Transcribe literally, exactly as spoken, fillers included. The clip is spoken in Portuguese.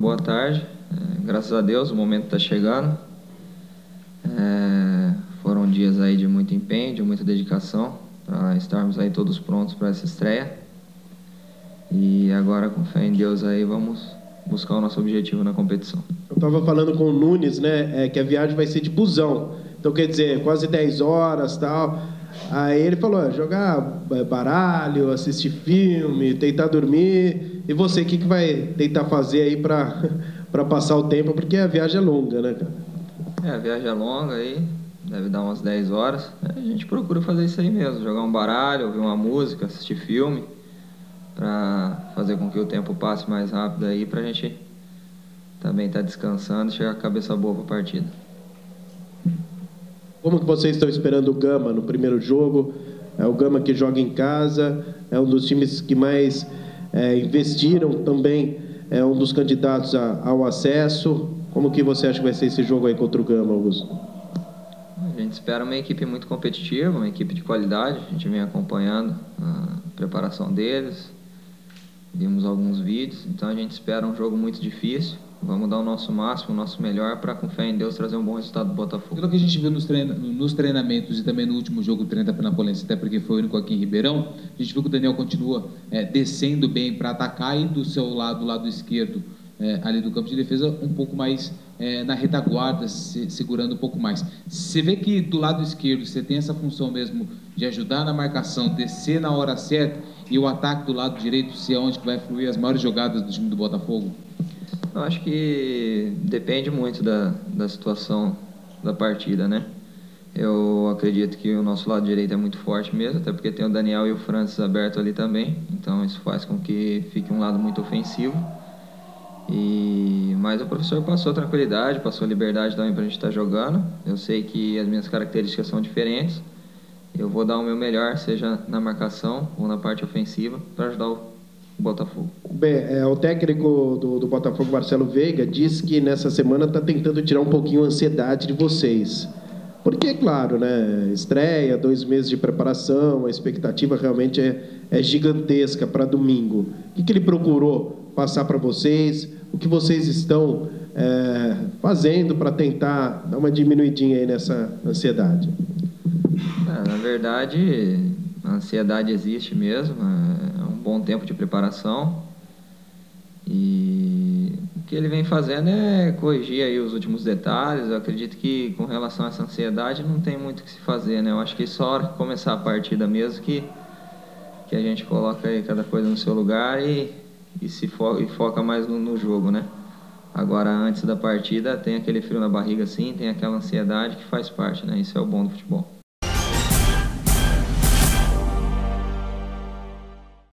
boa tarde. É, graças a Deus, o momento está chegando. É, foram dias aí de muito empenho, de muita dedicação, para estarmos aí todos prontos para essa estreia. E agora, com fé em Deus aí, vamos buscar o nosso objetivo na competição. Eu estava falando com o Nunes, né, é, que a viagem vai ser de busão. Então, quer dizer, quase dez horas e tal. Aí ele falou, jogar baralho, assistir filme, tentar dormir. E você, o que, que vai tentar fazer aí para para passar o tempo? Porque a viagem é longa, né, cara? É, a viagem é longa aí, deve dar umas dez horas. A gente procura fazer isso aí mesmo, jogar um baralho, ouvir uma música, assistir filme, para fazer com que o tempo passe mais rápido aí, para a gente também estar descansando e chegar com a cabeça boa para a partida. Como que vocês estão esperando o Gama no primeiro jogo? É o Gama que joga em casa, é um dos times que mais é, investiram também, é um dos candidatos a, ao acesso. Como que você acha que vai ser esse jogo aí contra o Gama, Augusto? A gente espera uma equipe muito competitiva, uma equipe de qualidade. A gente vem acompanhando a preparação deles, vimos alguns vídeos, então a gente espera um jogo muito difícil. Vamos dar o nosso máximo, o nosso melhor, para, com fé em Deus, trazer um bom resultado do Botafogo. Pelo que a gente viu nos, treina, nos treinamentos e também no último jogo do treino da Penapolense, até porque foi o único aqui em Ribeirão, a gente viu que o Daniel continua é, descendo bem para atacar, e do seu lado, do lado esquerdo, é, ali do campo de defesa, um pouco mais é, na retaguarda, se, segurando um pouco mais. Você vê que do lado esquerdo você tem essa função mesmo de ajudar na marcação, descer na hora certa, e o ataque do lado direito ser onde que vai fluir as maiores jogadas do time do Botafogo? Eu acho que depende muito da, da situação da partida, né? Eu acredito que o nosso lado direito é muito forte mesmo, até porque tem o Daniel e o Francis aberto ali também, então isso faz com que fique um lado muito ofensivo. E, mas o professor passou tranquilidade, passou liberdade também para a gente estar jogando. Eu sei que as minhas características são diferentes, eu vou dar o meu melhor, seja na marcação ou na parte ofensiva, para ajudar o Botafogo. Bem, é, o técnico do, do Botafogo, Marcelo Veiga, disse que nessa semana está tentando tirar um pouquinho a ansiedade de vocês. Porque, claro, né, estreia, dois meses de preparação, a expectativa realmente é, é gigantesca para domingo. O que, que ele procurou passar para vocês? O que vocês estão é, fazendo para tentar dar uma diminuidinha aí nessa ansiedade? É, na verdade, a ansiedade existe mesmo, é um bom tempo de preparação, e o que ele vem fazendo é corrigir aí os últimos detalhes. Eu acredito que com relação a essa ansiedade não tem muito o que se fazer, né? Eu acho que só a hora que começar a partida mesmo que, que a gente coloca aí cada coisa no seu lugar e, e se fo e foca mais no, no jogo, né? Agora, antes da partida, tem aquele frio na barriga, sim, tem aquela ansiedade que faz parte, né? Isso é o bom do futebol.